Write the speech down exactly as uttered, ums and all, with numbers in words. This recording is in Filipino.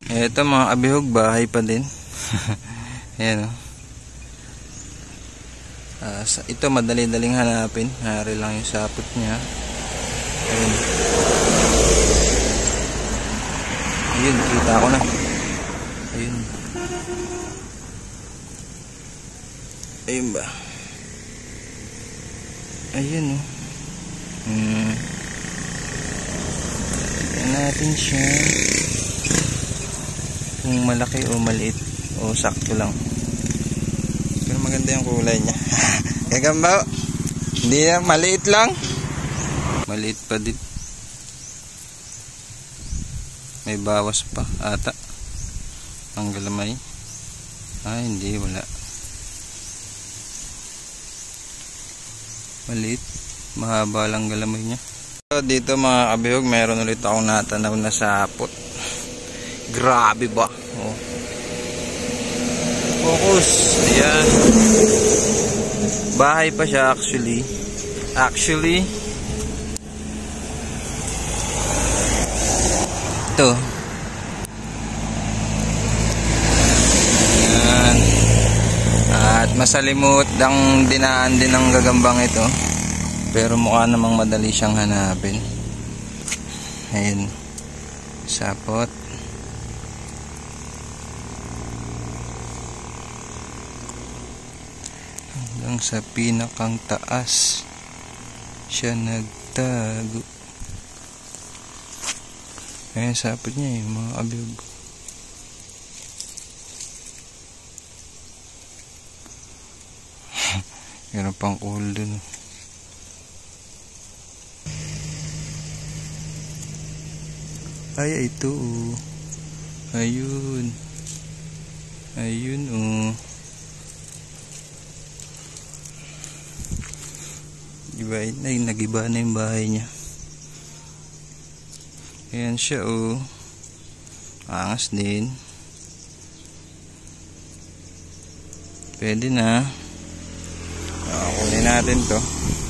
Ito mga kabihog, bahay pa din. Ayan o. Uh, ito madali-daling hanapin. Hari lang yung sapot niya. Ayun. Ayun, kita ko na. Ayun. Ayun ba? Ayun o. Hmm. Tignan natin siya. Kung malaki o maliit o sakto lang. Pero maganda yung kulay niya. Kagambaw. Hindi na, maliit lang. Maliit pa din. May bawas pa ata. Ang galamay. Ah, hindi, wala. Maliit. Mahaba lang galamay niya. So, dito mga kabihog, meron ulit akong natanaw na sapot. Grabe ba? Oh. Focus. Ayan. Bahay pa siya actually. Actually. Ito. Ayan. At masalimut ang dinaan din ng gagambang ito. Pero mukha namang madali siyang hanapin. Ayan. Sapot. Hanggang sa pinakang taas siya nagtago. Ayan, sapot niya yung mga kabihog. Meron pang kuhol dun. Ay, ito oh. Ayun. Ayun oh. Diba, ay, nagiba na yung bahay niya. Ayan siya oh. Angas din. Pwede na. Uh, kunin natin to.